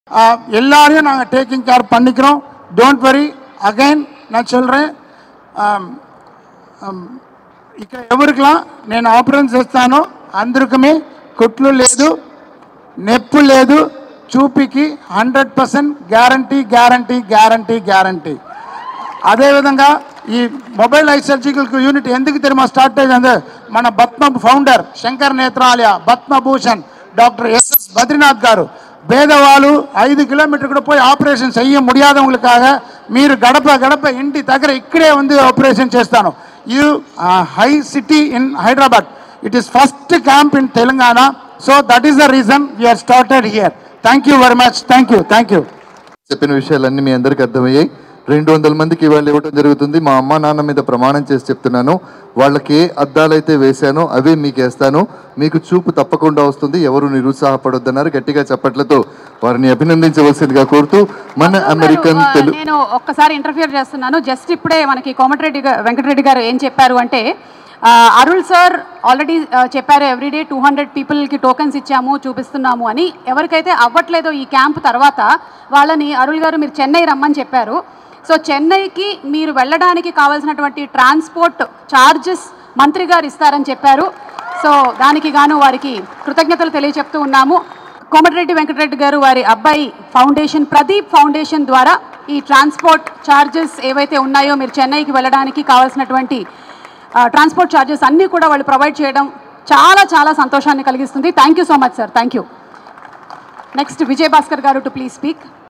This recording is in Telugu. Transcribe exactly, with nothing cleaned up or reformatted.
எல்லாரையும் நாங்கள் டேக்கிங் கேர் பண்ணிக்கிறோம். Don't worry. అగైన్ நான் சொல்கிறேன், ఇక్కడ ఎవరికలా నేను ఆపరేషన్ చేస్తానో అందరికీ కుట్లు లేదు, నొప్పి లేదు, చూపికి hundred percent guarantee guarantee guarantee guarantee. అదేవిధంగా ఈ మొబైల్ ఐ సర్జికల్ యూనిట్ ఎందుకు తెలియమా స్టార్ట్ అయ్యిందంటే మన Padma founder Shankar Nethralaya Padma Bhushan doctor S S Badrinath గారు పేదవాళ్ళు ఐదు కిలోమీటర్ కూడా పోయి ఆపరేషన్ చెయ్య ముడియాదవులకాగ మీరు గడప గడప ఇంటి దగ్గర ఇక్కడే ఉంది ఆపరేషన్ చేస్తాను. You high city in Hyderabad. It is first camp in Telangana. So that is the reason we are started here. Thank you very much. Thank you thank you. చెప్పిన విషయాలన్నీ మీ అందరికీ అర్థమయ్యాయి. రెండు వందల మందికి ఇవాళ ఇవ్వడం జరుగుతుంది. మా అమ్మ నాన్న మీద ప్రమాణం చేసి చెప్తున్నాను, వాళ్ళకి ఏ అద్దాలైతే వేశానో అవే మీకు వేస్తాను. మీకు చూపు తప్పకుండా వస్తుంది. ఎవరు నిరుత్సాహపడొద్దన్నారు. గట్టిగా చప్పట్లతో వారిని అభినందించవలసిందిగా కోరుతూ మన అమెరికన్ తెలుగు. నేను ఒక్కసారి ఇంటర్ఫియర్ చేస్తున్నాను. జస్ట్ ఇప్పుడే మనకి కోమటిరెడ్డి వెంకటరెడ్డి గారు ఏం చెప్పారు అంటే, అరుళ్ సార్ ఆల్రెడీ చెప్పారు ఎవ్రీడే టూ హండ్రెడ్ పీపుల్కి టోకెన్స్ ఇచ్చాము చూపిస్తున్నాము అని. ఎవరికైతే అవ్వట్లేదో ఈ క్యాంప్ తర్వాత వాళ్ళని అరుళ్ గారు మీరు చెన్నై రమ్మని చెప్పారు. సో చెన్నైకి మీరు వెళ్ళడానికి కావాల్సినటువంటి ట్రాన్స్పోర్ట్ ఛార్జెస్ మంత్రి గారు ఇస్తారని చెప్పారు. సో దానికి గాను వారికి కృతజ్ఞతలు తెలియజెప్తూ ఉన్నాము. కోమటిరెడ్డి వెంకటరెడ్డి గారు వారి అబ్బాయి ఫౌండేషన్ ప్రదీప్ ఫౌండేషన్ ద్వారా ఈ ట్రాన్స్పోర్ట్ ఛార్జెస్ ఏవైతే ఉన్నాయో మీరు చెన్నైకి వెళ్ళడానికి కావాల్సినటువంటి ట్రాన్స్పోర్ట్ ఛార్జెస్ అన్నీ కూడా వాళ్ళు ప్రొవైడ్ చేయడం చాలా చాలా సంతోషాన్ని కలిగిస్తుంది. Thank you so much sir. Thank you. Next Vijay Bhaskar గారు టు ప్లీజ్ స్పీక్.